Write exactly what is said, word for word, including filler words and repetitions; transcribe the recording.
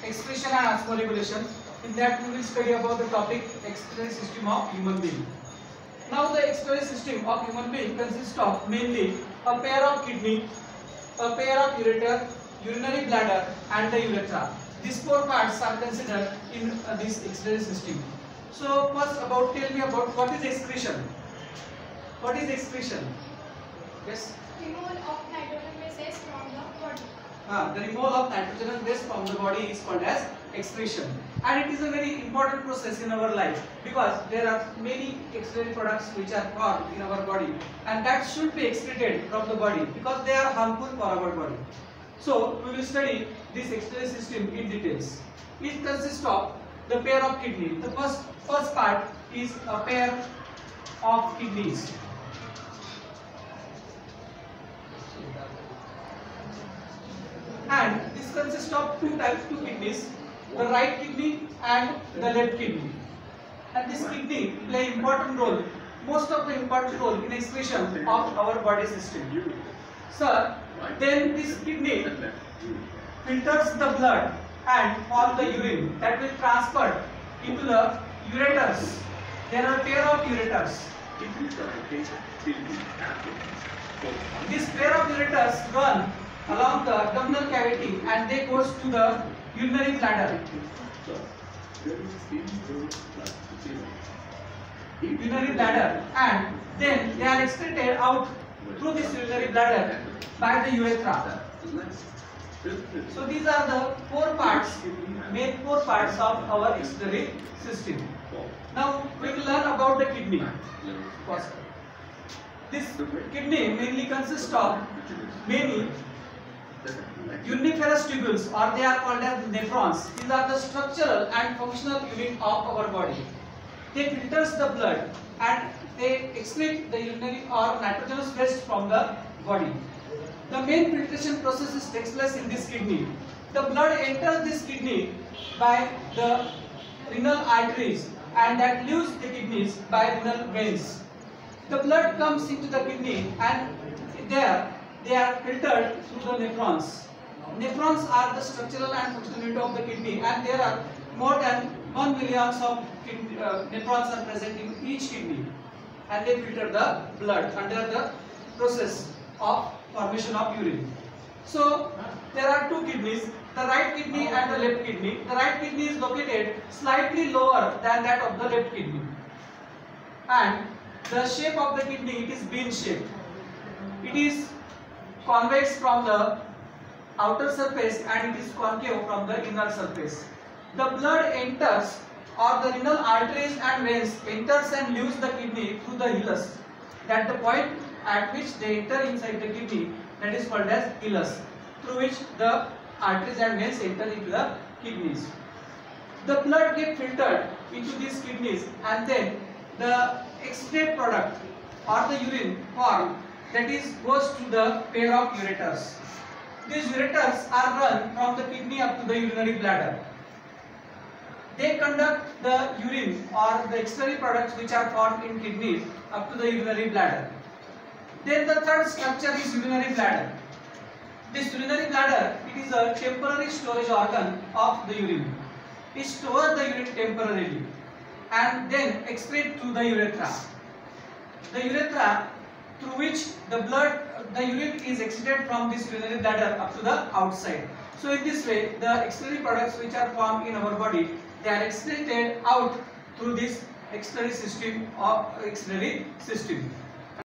excretion and osmoregulation. In that we will study about the topic excretory system of human being. Now the excretory system of human being consists of mainly a pair of kidney, a pair of ureter, urinary bladder and the urethra. These four parts are considered in uh, this excretory system. So first about tell me about what is excretion. What is excretion? Yes? Removal of nitrogen gases from the body. Ah, the removal of nitrogen gas from the body is called as excretion, and it is a very important process in our life because there are many excretory products which are formed in our body and that should be excreted from the body because they are harmful for our body. So we will study this excretory system in details. It consists of the pair of kidney. The first first part is a pair of kidneys. And this consists of two types, two kidneys, the right kidney and the left kidney. And this kidney play important role, most of the important role in excretion of our body system. So then this kidney filters the blood and all the urine that will transfer into the ureters. There are a pair of ureters. This pair of ureters run along the abdominal cavity and they goes to the urinary bladder. Urinary bladder and then they are excreted out through this urinary bladder by the urethra. So these are the four parts, main four parts of our excretory system. Now we will learn about the kidney. This kidney mainly consists of many uniferous tubules, or they are called as nephrons. These are the structural and functional unit of our body. They filters the blood and they excrete the urinary or nitrogenous waste from the body. The main filtration process takes place in this kidney. The blood enters this kidney by the renal arteries and that leaves the kidneys by renal veins. The blood comes into the kidney and there they are filtered through the nephrons. Nephrons are the structural and functional unit of the kidney and there are more than one million of kidney, uh, nephrons are present in each kidney and they filter the blood under the process of formation of urine. So there are two kidneys, the right kidney and the left kidney. The right kidney is located slightly lower than that of the left kidney and the shape of the kidney, it is bean shaped. It is convex from the outer surface and it is concave from the inner surface. The blood enters or the renal arteries and veins enters and leaves the kidney through the hilus. That the point at which they enter inside the kidney, that is called as hilus, through which the arteries and veins enter into the kidneys. The blood gets filtered into these kidneys and then the excrete product or the urine formed, that is goes to the pair of ureters. These ureters are run from the kidney up to the urinary bladder. They conduct the urine or the excretory products which are formed in kidneys up to the urinary bladder. Then the third structure is urinary bladder. This urinary bladder, it is a temporary storage organ of the urine. It stores the urine temporarily and then excrete to the urethra. The urethra through which the blood, the urine is excreted from this urinary bladder up to the outside. So in this way, the excretory products which are formed in our body, they are excreted out through this excretory system or excretory system.